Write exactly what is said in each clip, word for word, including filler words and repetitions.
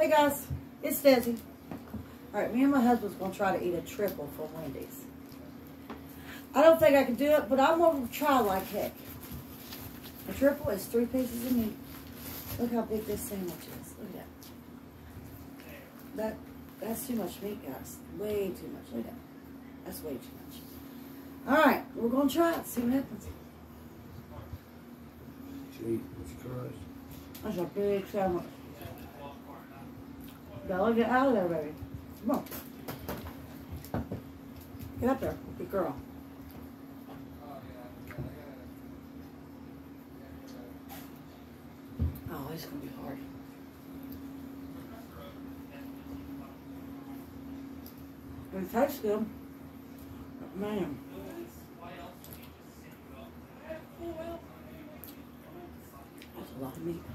Hey guys, it's Desi. Alright, me and my husband's going to try to eat a triple from Wendy's. I don't think I can do it, but I'm going to try like heck. A triple is three pieces of meat. Look how big this sandwich is. Look at that. That that's too much meat, guys. Way too much. Look at that. That's way too much. Alright, we're going to try it. See what happens. Jesus Christ. That's a big sandwich. Bella, get out of there, baby. Come on. Get up there, good girl. Oh, it's going to be hard. It tastes good. But man. That's a lot of meat.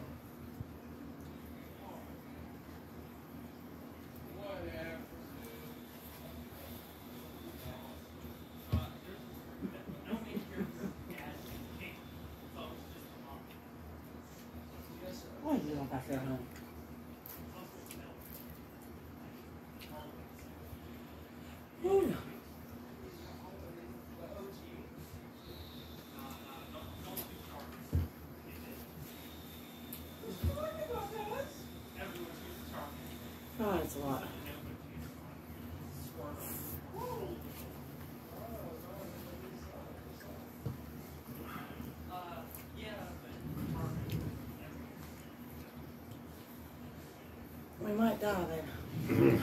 What are you doing back there, honey? Ooh. God, it's a lot. We might die there.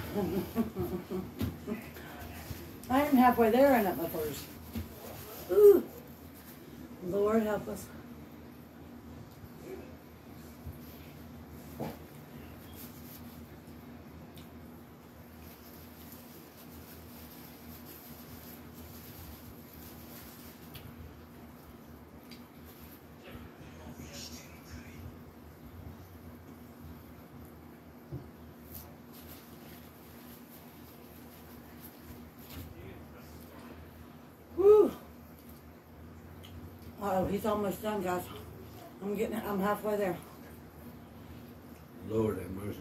I am halfway there and at my first. Ooh. Lord help us. Woo. Oh, he's almost done, guys. I'm getting it. I'm halfway there. Lord have mercy.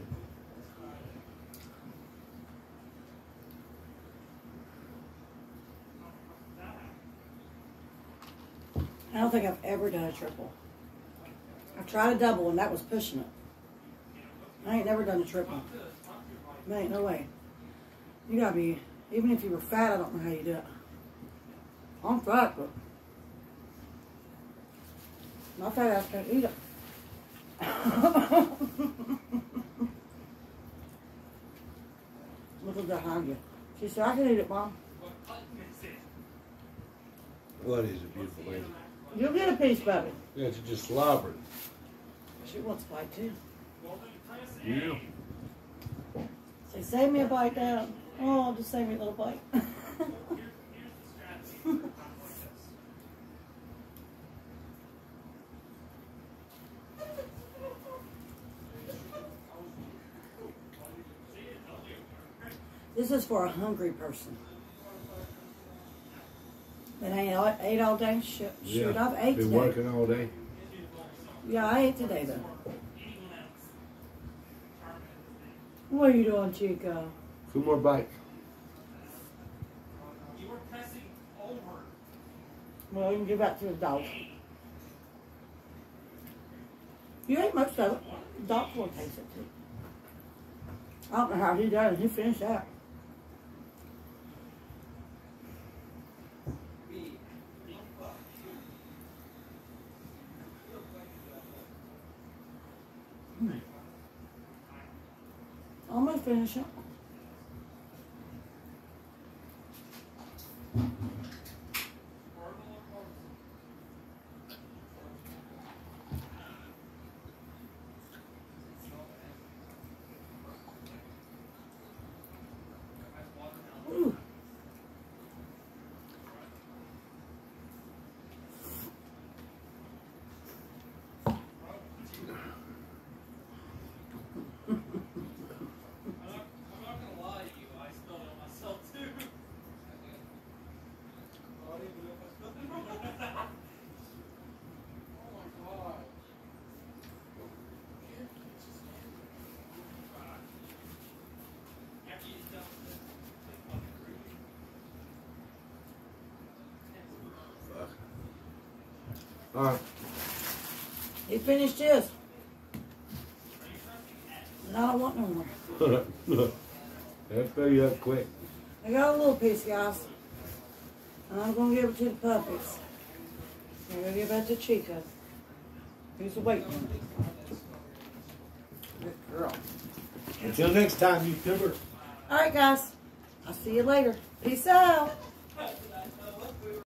I don't think I've ever done a triple. I've tried a double and that was pushing it. I ain't never done a triple. There ain't no way. You gotta be, even if you were fat, I don't know how you do it. I'm fat, but my fat ass can't eat it. Look at that behind you. She said, I can eat it, Mom. What is it, beautiful lady? You'll get a piece, baby. Yeah, it's just slobbering. She wants a bite, too. Yeah. Say, save me a bite, Dad. Oh, just save me a little bite. This is for a hungry person. That ain't ate all day. Shoot, shoot Yeah. I've ate Been today. working all day. Yeah, I ate today, though. What are you doing, Chico? Two more bites. Well, you can give that to the dog. You ate most of it. The dog will taste it, too. I don't know how he does it. He finished that. Hmm. Almost finished it. Ooh. All right. He finished his. And I don't want no more. That'll fill you up quick. I got a little piece, guys. And I'm going to give it to the puppies. I'm going to give that to Chica. Who's awake? Good girl. Until next time, YouTuber. All right, guys. I'll see you later. Peace out.